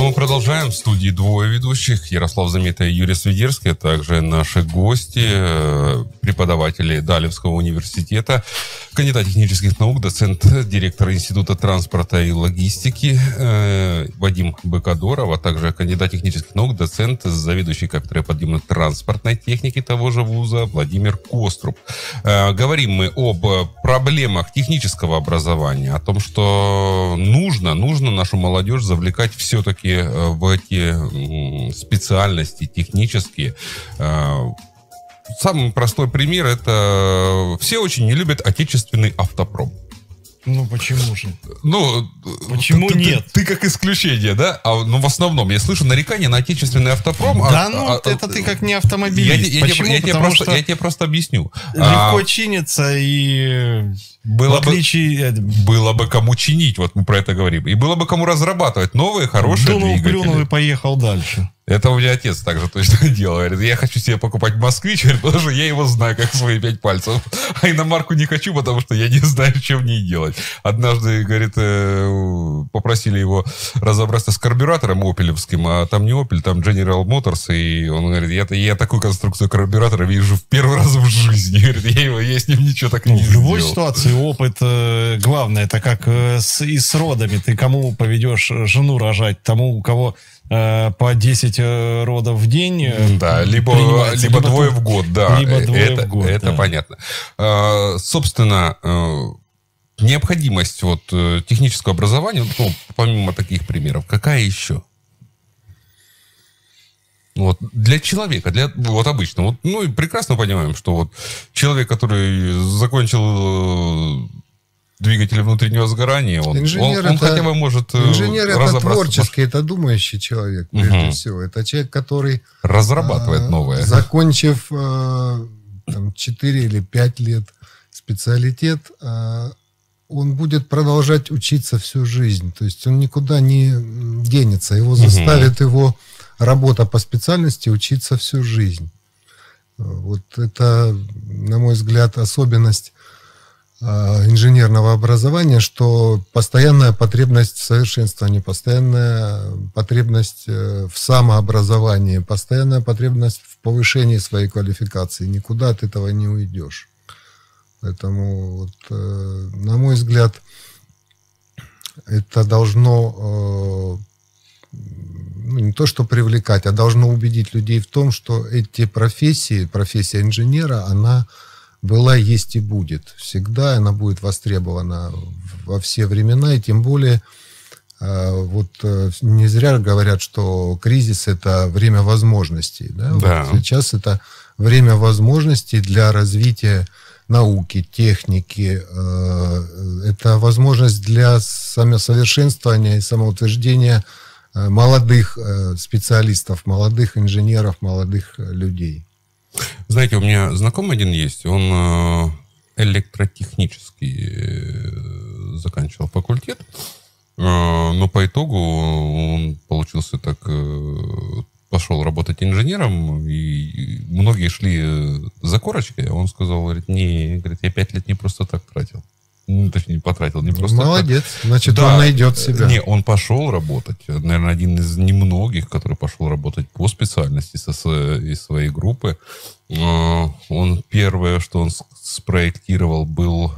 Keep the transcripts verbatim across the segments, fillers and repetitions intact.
мы продолжаем. В студии двое ведущих. Ярослав Замета и Юрий Свидерский. Также наши гости, преподаватели Далевского университета, кандидат технических наук, доцент, директор Института транспорта и логистики Вадим Быкадоров, а также кандидат технических наук, доцент, заведующий кафедрой подъемно-транспортной техники того же вуза Владимир Коструб. Говорим мы об проблемах технического образования, о том, что нужно, нужно нашу молодежь завлекать все-таки в эти специальности технические. Самый простой пример — это все очень не любят отечественный автопром. Ну, почему же? Ну, почему ты, нет? Ты, ты как исключение, да? А, ну, в основном, я слышу нарекания на отечественный автопром. Да, а, ну, а, это а, ты как не автомобилист. Я, почему? Я, я, Потому просто, что я тебе просто объясню. Легко а, чинится и... Было в отличие... бы, было бы кому чинить, вот мы про это говорим. И было бы кому разрабатывать новые, хорошие Дунул, двигатели. плюнул и поехал дальше. Это у меня отец также точно делал. Говорит, я хочу себе покупать «Москвич», потому что я его знаю, как свои пять пальцев. А иномарку не хочу, потому что я не знаю, что в ней делать. Однажды, говорит, попросили его разобраться с карбюратором опелевским, а там не Opel, там General Motors. И он говорит, я, я такую конструкцию карбюратора вижу в первый раз в жизни. Говорит, я, его, я с ним ничего так и не ну, сделал. В любой ситуации опыт э, главное. Это как э, с, и с родами. Ты кому поведешь жену рожать? Тому, у кого... по десять родов в день. Да, либо, либо, либо двое в год, да. Либо двое это, в год, это да. понятно. А, собственно, необходимость вот, технического образования, ну, помимо таких примеров, какая еще? Вот, для человека, для вот обычно. Вот, ну и прекрасно понимаем, что вот человек, который закончил двигатели внутреннего сгорания, он, инженер он, это, он хотя бы может инженер это творческий, по... это думающий человек, прежде угу. всего. Это человек, который... Разрабатывает а, новое. Закончив а, там, четыре или пять лет специалитет, а, он будет продолжать учиться всю жизнь. То есть он никуда не денется. Его заставит угу. его работа по специальности учиться всю жизнь. Вот это, на мой взгляд, особенность инженерного образования, что постоянная потребность в совершенствовании, постоянная потребность в самообразовании, постоянная потребность в повышении своей квалификации. Никуда от этого не уйдешь. Поэтому, вот, на мой взгляд, это должно ну, не то что привлекать, а должно убедить людей в том, что эти профессии, профессия инженера, она была, есть и будет. Всегда она будет востребована во все времена, и тем более вот не зря говорят, что кризис – это время возможностей. Да? Да. Вот сейчас это время возможностей для развития науки, техники. Это возможность для самосовершенствования и самоутверждения молодых специалистов, молодых инженеров, молодых людей. Знаете, у меня знакомый один есть, он электротехнический заканчивал факультет, но по итогу он получился так, пошел работать инженером, и многие шли за корочкой, а он сказал, говорит, не, говорит, я пять лет не просто так тратил. Ну, точнее, не потратил, не просто молодец, так. значит, да, он найдет себя. Не, он пошел работать. Наверное, один из немногих, который пошел работать по специальности со, из своей группы. Он первое, что он спроектировал, был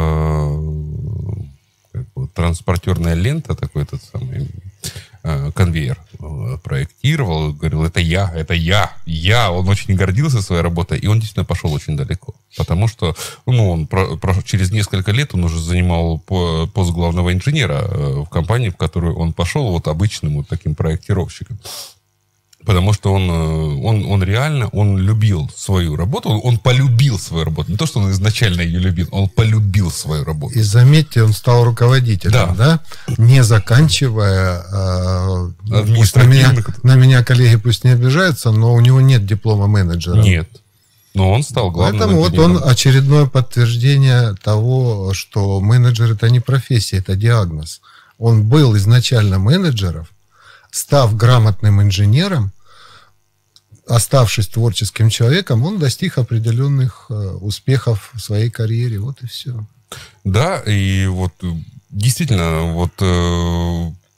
как бы, транспортерная лента, такой этот самый конвейер проектировал, говорил, это я, это я, я. Он очень гордился своей работой, и он действительно пошел очень далеко. Потому что ну, он про, про, через несколько лет он уже занимал пост главного инженера в компании, в которую он пошел вот обычным вот таким проектировщиком. Потому что он, он, он реально, он любил свою работу, он, он полюбил свою работу. Не то, что он изначально ее любил, он полюбил свою работу. И заметьте, он стал руководителем, да, да? Не заканчивая... А, на, меня, на меня коллеги пусть не обижаются, но у него нет диплома менеджера. Нет. Но он стал главным Поэтому инженером. Вот он очередное подтверждение того, что менеджер — это не профессия, это диагноз. Он был изначально менеджером, став грамотным инженером, оставшись творческим человеком, он достиг определенных э, успехов в своей карьере. Вот и все. Да, и вот действительно, вот э,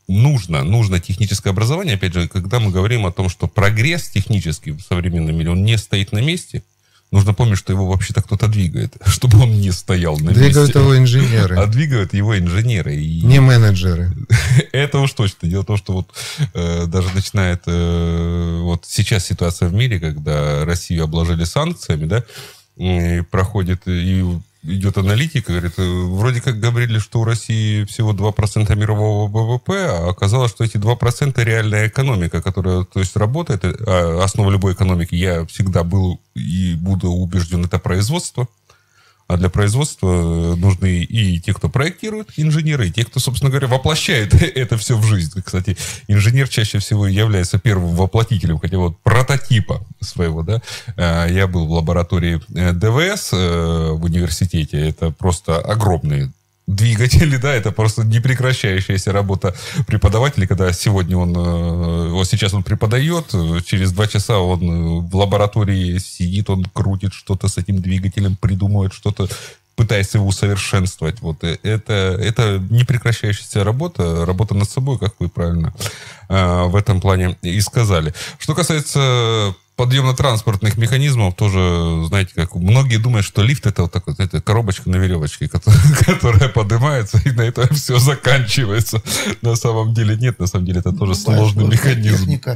нужно, нужно техническое образование. Опять же, когда мы говорим о том, что прогресс технический в современном мире, он не стоит на месте, нужно помнить, что его вообще-то кто-то двигает, чтобы он не стоял на Двигают месте. его инженеры. А двигают его инженеры. И не менеджеры. Это уж точно. Дело в том, что вот э, даже начинает... Э, вот сейчас ситуация в мире, когда Россию обложили санкциями, да, и проходит... И идет аналитика, говорит, вроде как говорили, что у России всего два процента мирового ВВП, а оказалось, что эти два процента реальная экономика, которая, то есть, работает. А основа любой экономики, я всегда был и буду убежден, это производство. А для производства нужны и те, кто проектирует, инженеры, и те, кто, собственно говоря, воплощает это все в жизнь. Кстати, инженер чаще всего является первым воплотителем, хотя вот прототипа своего, да. Я был в лаборатории ДВС в университете. Это просто огромные двигатели, да, это просто непрекращающаяся работа преподавателя, когда сегодня он, вот сейчас он преподает, через два часа он в лаборатории сидит, он крутит что-то с этим двигателем, придумывает что-то, пытается его усовершенствовать. Вот это, это непрекращающаяся работа, работа над собой, как вы правильно э, в этом плане и сказали. Что касается подъемно-транспортных механизмов, тоже, знаете, как многие думают, что лифт это вот такая, это коробочка на веревочке, которая, которая поднимается, и на этом все заканчивается. На самом деле нет, на самом деле это тоже ну, сложный механизм. Техника,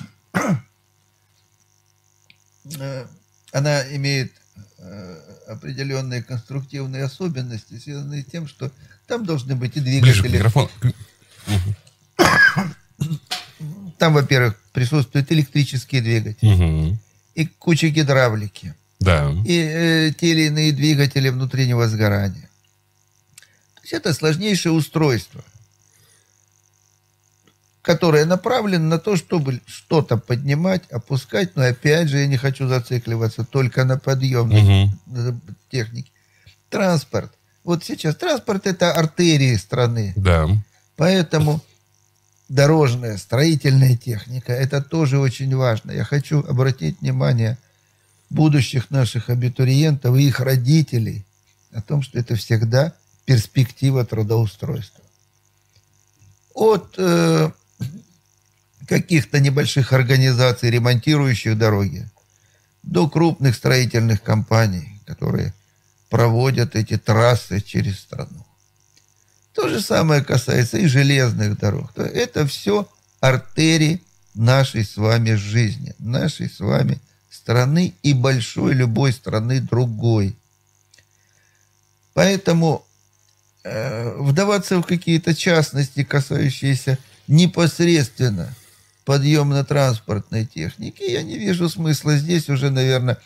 она имеет определенные конструктивные особенности, связанные с тем, что там должны быть и двигатели. Ближе к микрофону. Там, во-первых, присутствуют электрические двигатели угу. и куча гидравлики. Да. И э, те или иные двигатели внутреннего сгорания. То есть это сложнейшее устройство, которое направлено на то, чтобы что-то поднимать, опускать. Но опять же, я не хочу зацикливаться только на подъемной угу. технике. Транспорт. Вот сейчас транспорт – это артерии страны. Да. Поэтому дорожная, строительная техника – это тоже очень важно. Я хочу обратить внимание будущих наших абитуриентов и их родителей о том, что это всегда перспектива трудоустройства. От э, каких-то небольших организаций, ремонтирующих дороги, до крупных строительных компаний, которые проводят эти трассы через страну. То же самое касается и железных дорог. Это все артерии нашей с вами жизни, нашей с вами страны и большой любой страны другой. Поэтому э, вдаваться в какие-то частности, касающиеся непосредственно подъемно-транспортной техники, я не вижу смысла. Здесь уже, наверное,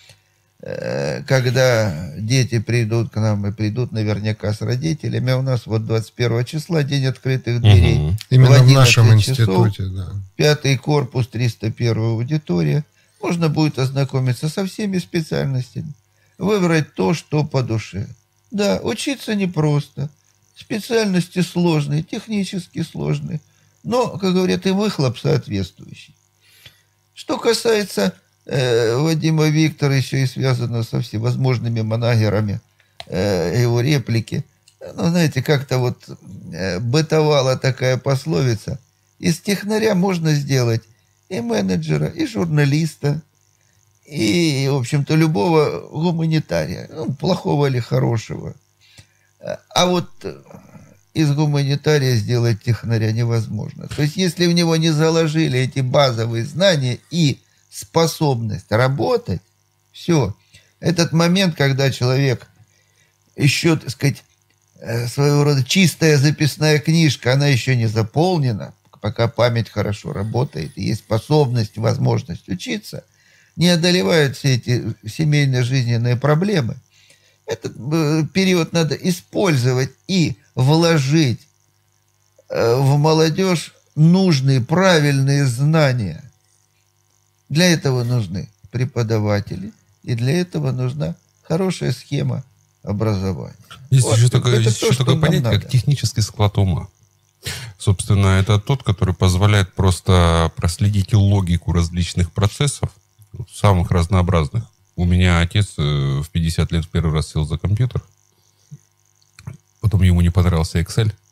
когда дети придут к нам, и придут наверняка с родителями, а у нас вот двадцать первого числа день открытых дверей. Угу. Именно в, в нашем институте, часов, да. Пятый корпус, триста первая аудитория. Можно будет ознакомиться со всеми специальностями, выбрать то, что по душе. Да, учиться непросто, специальности сложные, технически сложные, но, как говорят, и выхлоп соответствующий. Что касается Вадима Викторовича и связано со всевозможными манагерами э, его реплики. Ну, знаете, как-то вот э, бытовала такая пословица. Из технаря можно сделать и менеджера, и журналиста, и, в общем-то, любого гуманитария. Ну, плохого или хорошего. А вот из гуманитария сделать технаря невозможно. То есть, если в него не заложили эти базовые знания и способность работать, все. Этот момент, когда человек еще, так сказать, своего рода чистая записная книжка, она еще не заполнена, пока память хорошо работает, и есть способность, возможность учиться, не одолевают все эти семейные жизненные проблемы. Этот период надо использовать и вложить в молодежь нужные, правильные знания. Для этого нужны преподаватели, и для этого нужна хорошая схема образования. Есть вот, еще такое, есть еще то, такое понятие, как технический склад ума. Собственно, это тот, который позволяет просто проследить логику различных процессов, самых разнообразных. У меня отец в пятьдесят лет в первый раз сел за компьютер, потом ему не понравился Excel,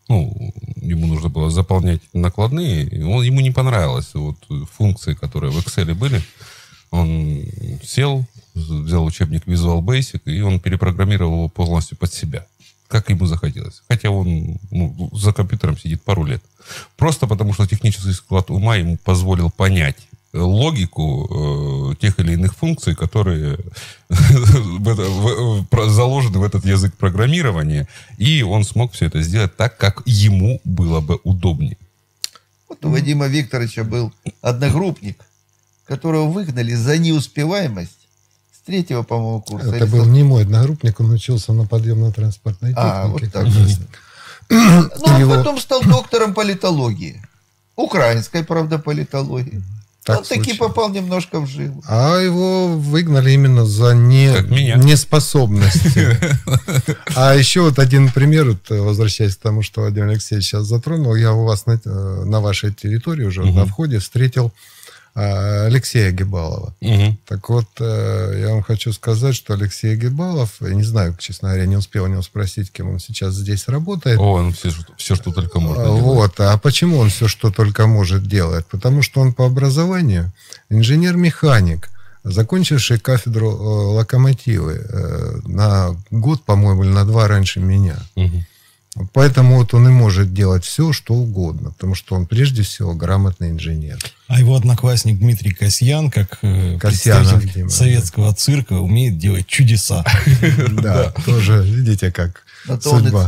Ну, ему нужно было заполнять накладные, и он, ему не понравилось вот функции, которые в Excel были. Он сел, взял учебник Visual Basic, и он перепрограммировал его полностью под себя, как ему захотелось. Хотя он ну, за компьютером сидит пару лет. Просто потому, что технический склад ума ему позволил понять логику э, тех или иных функций, которые заложены в этот язык программирования, и он смог все это сделать так, как ему было бы удобнее. Вот у Вадима Викторовича был одногруппник, которого выгнали за неуспеваемость с третьего, по-моему, курса. Это был не мой одногруппник, он учился на подъемно-транспортной технике. А, вот так. Ну, а потом стал доктором политологии. Украинской, правда, политологии. Так он таки попал немножко в жилу. А его выгнали именно за не... неспособность. А еще вот один пример, вот, возвращаясь к тому, что Владимир Алексеевич сейчас затронул, я у вас на, на вашей территории уже угу. на входе встретил Алексея Гибалова. Угу. Так вот, я вам хочу сказать, что Алексей Гибалов, я не знаю, честно говоря, не успел у него спросить, кем он сейчас здесь работает. О, он все, все что только может. Вот. А почему он все, что только может делать? Потому что он по образованию инженер-механик, закончивший кафедру локомотивы на год, по-моему, или на два раньше меня. Угу. Поэтому вот он и может делать все, что угодно, потому что он прежде всего грамотный инженер. А его одноклассник Дмитрий Касьян, как представитель советского цирка, умеет делать чудеса. Да, тоже, видите, как судьба.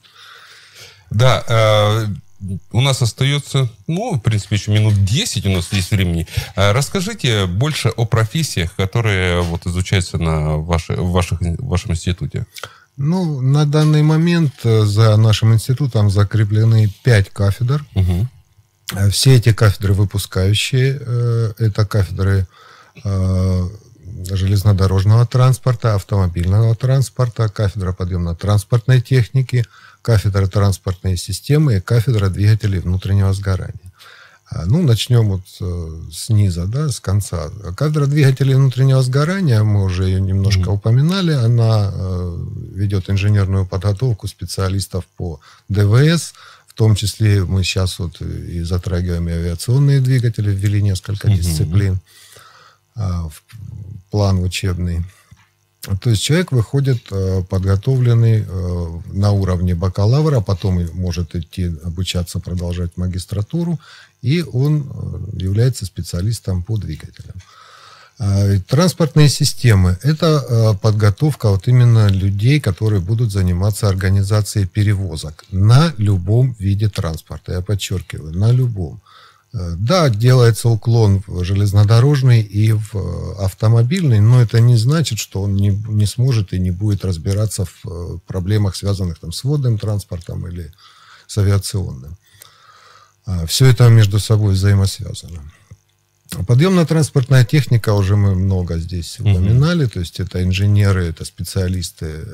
Да, у нас остается, ну, в принципе, еще минут десять у нас есть времени. Расскажите больше о профессиях, которые вот изучаются на вашей, в, ваших, в вашем институте. Ну, на данный момент за нашим институтом закреплены пять кафедр. Угу. Все эти кафедры выпускающие. Это кафедры железнодорожного транспорта, автомобильного транспорта, кафедра подъемно-транспортной техники, кафедра транспортной системы и кафедра двигателей внутреннего сгорания. Ну, начнем вот снизу, да, с конца. Кафедра двигателей внутреннего сгорания, мы уже ее немножко mm-hmm. упоминали, она ведет инженерную подготовку специалистов по ДВС, в том числе мы сейчас вот и затрагиваем и авиационные двигатели, ввели несколько mm-hmm. дисциплин в план учебный. То есть человек выходит подготовленный на уровне бакалавра, потом может идти обучаться, продолжать магистратуру, и он является специалистом по двигателям. Транспортные системы – это подготовка вот именно людей, которые будут заниматься организацией перевозок на любом виде транспорта. Я подчеркиваю, на любом. Да, делается уклон в железнодорожный и в автомобильный, но это не значит, что он не, не сможет и не будет разбираться в проблемах, связанных там, с водным транспортом или с авиационным. Все это между собой взаимосвязано. Подъемно-транспортная техника, уже мы много здесь упоминали, mm-hmm. то есть это инженеры, это специалисты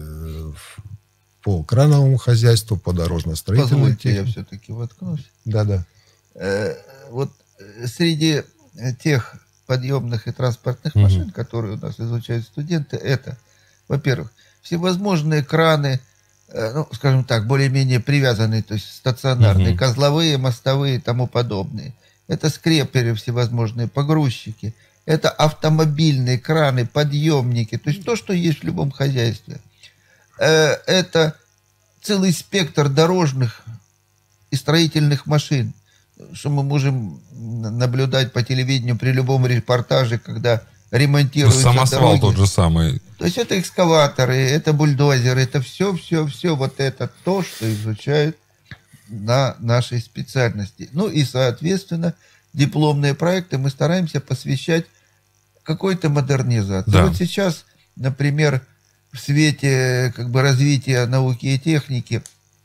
по крановому хозяйству, по дорожно-строительной технике. Я все-таки воткнусь. Да-да. Вот среди тех подъемных и транспортных mm-hmm. машин, которые у нас изучают студенты, это, во-первых, всевозможные краны, ну, скажем так, более-менее привязанные, то есть стационарные, mm-hmm. козловые, мостовые и тому подобные. Это скреперы всевозможные, погрузчики. Это автомобильные краны, подъемники. То есть то, что есть в любом хозяйстве. Это целый спектр дорожных и строительных машин, что мы можем наблюдать по телевидению при любом репортаже, когда ремонтируются дороги. Самосвал тот же самый. То есть это экскаваторы, это бульдозеры, это все, все, все вот это то, что изучают на нашей специальности. Ну и, соответственно, дипломные проекты мы стараемся посвящать какой-то модернизации. Да. Вот сейчас, например, в свете как бы развития науки и техники,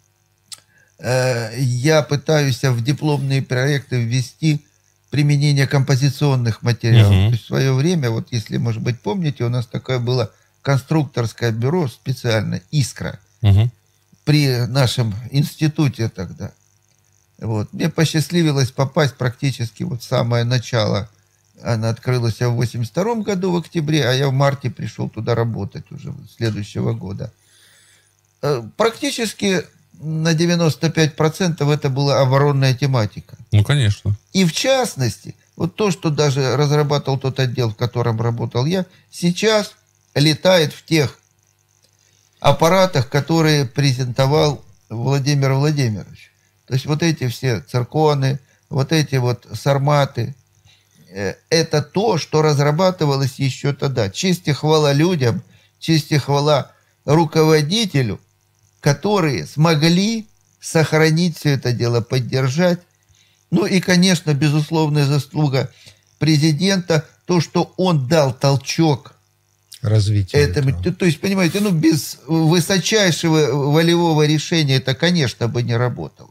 э, я пытаюсь в дипломные проекты ввести применение композиционных материалов. Угу. То есть в свое время, вот если, может быть, помните, у нас такое было конструкторское бюро специально, «Искра». Угу. При нашем институте тогда. Вот. Мне посчастливилось попасть практически вот в самое начало. Она открылась в восемьдесят втором году в октябре, а я в марте пришел туда работать уже следующего года. Практически на девяносто пять процентов это была оборонная тематика. Ну, конечно. И в частности, вот то, что даже разрабатывал тот отдел, в котором работал я, сейчас летает в тех аппаратах, которые презентовал Владимир Владимирович. То есть вот эти все цирконы, вот эти вот сарматы, это то, что разрабатывалось еще тогда. Честь и хвала людям, честь и хвала руководителю, которые смогли сохранить все это дело, поддержать. Ну и, конечно, безусловная заслуга президента, то, что он дал толчок развитие этому. этого. То есть, понимаете, ну без высочайшего волевого решения это, конечно, бы не работало.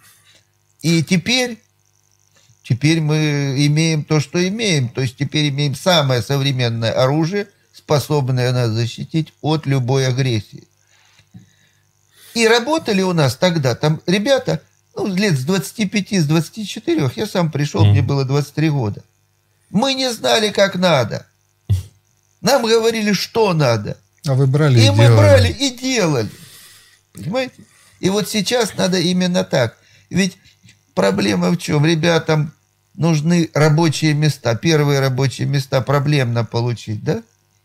И теперь, теперь мы имеем то, что имеем. То есть теперь имеем самое современное оружие, способное нас защитить от любой агрессии. И работали у нас тогда, там ребята, ну, лет с двадцати пяти, с двадцати четырёх, я сам пришел, mm. мне было двадцать три года. Мы не знали, как надо. Нам говорили, что надо. А вы брали и, и мы делали. брали и делали. Понимаете? И вот сейчас надо именно так. Ведь проблема в чем? Ребятам нужны рабочие места. Первые рабочие места проблемно получить, да?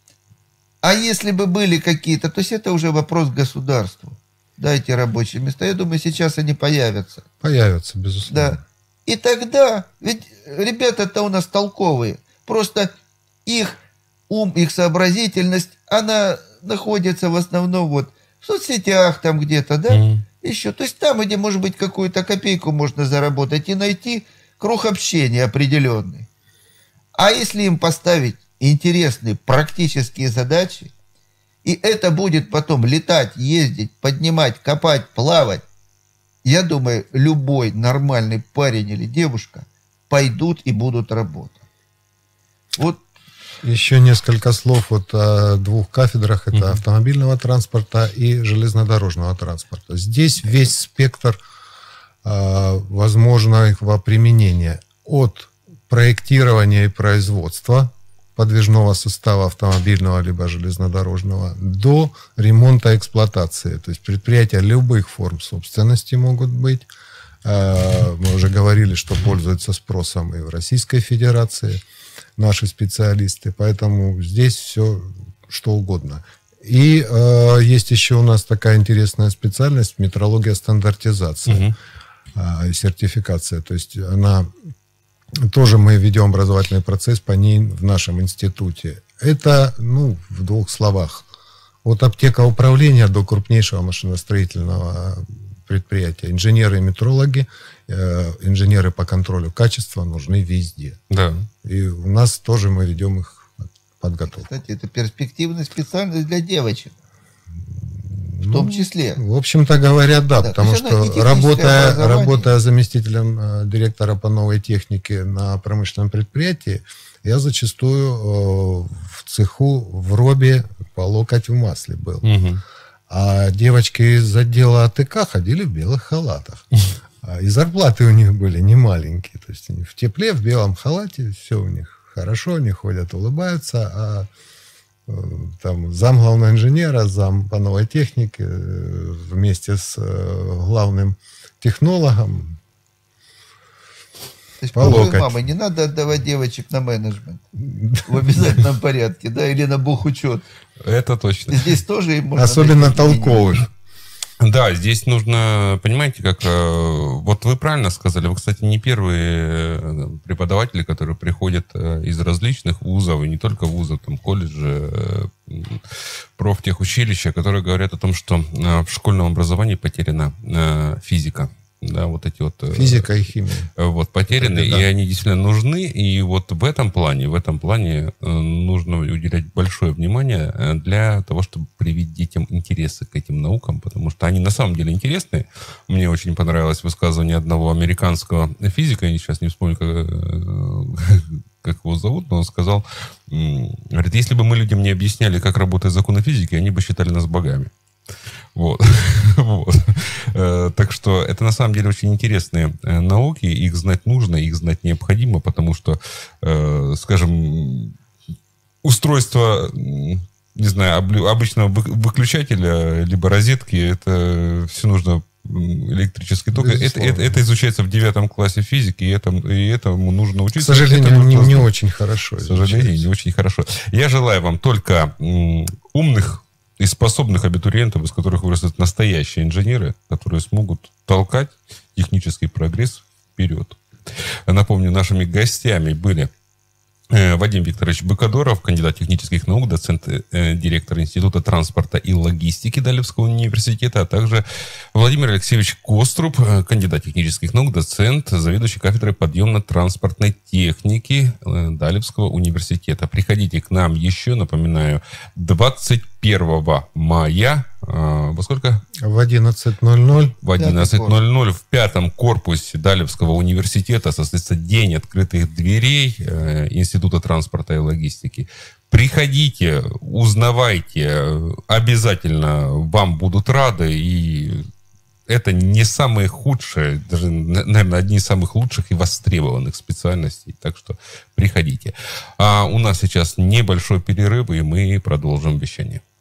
А если бы были какие-то, то есть это уже вопрос к государству. Дайте рабочие места. Я думаю, сейчас они появятся. Появятся, безусловно. Да. И тогда, ведь ребята-то у нас толковые. Просто их ум, их сообразительность, она находится в основном вот в соцсетях там где-то, да? Mm. Еще. То есть там, где, может быть, какую-то копейку можно заработать и найти круг общения определенный. А если им поставить интересные практические задачи, и это будет потом летать, ездить, поднимать, копать, плавать, я думаю, любой нормальный парень или девушка пойдут и будут работать. Вот. Еще несколько слов вот о двух кафедрах. Это mm-hmm. автомобильного транспорта и железнодорожного транспорта. Здесь весь спектр э, возможного применения. От проектирования и производства подвижного состава автомобильного либо железнодорожного до ремонта и эксплуатации. То есть предприятия любых форм собственности могут быть. Мы уже говорили, что пользуются спросом и в Российской Федерации наши специалисты. Поэтому здесь все что угодно. И э, есть еще у нас такая интересная специальность — метрология, стандартизация и угу. сертификация. То есть она... Тоже мы ведем образовательный процесс по ней в нашем институте. Это, ну, в двух словах. От аптека управления до крупнейшего машиностроительного предприятия. Инженеры и метрологи, э, инженеры по контролю качества нужны везде. Да. И у нас тоже мы ведем их подготовку. Кстати, это перспективная специальность для девочек. В том числе. Ну, в общем-то говоря, да, да, потому что работая, работая заместителем э, директора по новой технике на промышленном предприятии, я зачастую э, в цеху в робе по локоть в масле был. Угу. А девочки из отдела АТК ходили в белых халатах. И зарплаты у них были не маленькие. То есть они в тепле, в белом халате, все у них хорошо, они ходят, улыбаются, а там зам главного инженера, зам по новой технике вместе с главным технологом. То есть, по мамы, не надо отдавать девочек на менеджмент в обязательном порядке, да, или на бухучет. Это точно. Здесь тоже можно... Особенно толковых. Да, здесь нужно, понимаете, как... Вот вы правильно сказали, вы, кстати, не первые преподаватели, которые приходят из различных вузов, и не только вузов, там, колледжи, профтехучилища, которые говорят о том, что в школьном образовании потеряна физика. Да, вот эти вот... Физика и химия. Вот, потеряны, это, да. И они действительно нужны. И вот в этом плане, в этом плане нужно уделять большое внимание для того, чтобы привить детям интересы к этим наукам, потому что они на самом деле интересны. Мне очень понравилось высказывание одного американского физика, я сейчас не вспомню, как, как его зовут, но он сказал, говорит, если бы мы людям не объясняли, как работает законы физики, они бы считали нас богами. Вот. Вот. Так что это на самом деле очень интересные науки, их знать нужно, их знать необходимо, потому что, скажем, устройство, не знаю, обычного выключателя либо розетки, это все нужно электрический ток. Это, это, это изучается в девятом классе физики, и этому, и этому нужно учиться. К сожалению, не, не очень хорошо. К сожалению, не очень хорошо. Я желаю вам только м, умных и способных абитуриентов, из которых вырастут настоящие инженеры, которые смогут толкать технический прогресс вперед. Напомню, нашими гостями были Вадим Викторович Быкадоров, кандидат технических наук, доцент, э, директор Института транспорта и логистики Далевского университета, а также Владимир Алексеевич Коструб, кандидат технических наук, доцент, заведующий кафедрой подъемно-транспортной техники э, Далевского университета. Приходите к нам еще, напоминаю, двадцать первого мая, э, во сколько? В одиннадцать ноль ноль. В одиннадцать ноль ноль в пятом корпусе Далевского университета состоится День открытых дверей э, Института транспорта и логистики. Приходите, узнавайте, обязательно вам будут рады, и это не самые худшие, даже, наверное, одни из самых лучших и востребованных специальностей, так что приходите. А у нас сейчас небольшой перерыв, и мы продолжим вещание.